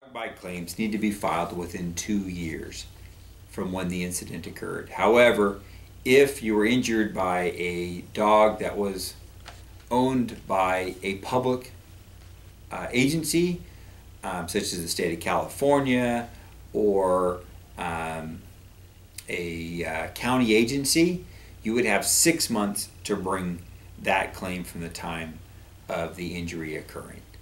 Bike claims need to be filed within 2 years from when the incident occurred. However, if you were injured by a dog that was owned by a public agency, such as the state of California or a county agency, you would have 6 months to bring that claim from the time of the injury occurring.